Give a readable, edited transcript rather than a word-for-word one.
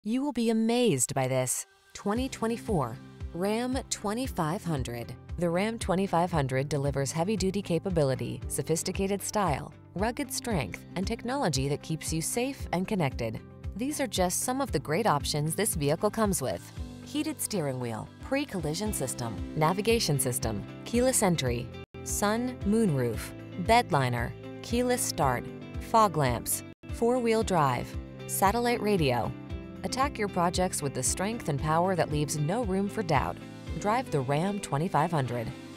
You will be amazed by this 2024 Ram 2500. The Ram 2500 delivers heavy-duty capability, sophisticated style, rugged strength, and technology that keeps you safe and connected. These are just some of the great options this vehicle comes with: heated steering wheel, pre-collision system, navigation system, keyless entry, sun, moonroof, bed liner, keyless start, fog lamps, four-wheel drive, satellite radio. Attack your projects with the strength and power that leaves no room for doubt. Drive the Ram 2500.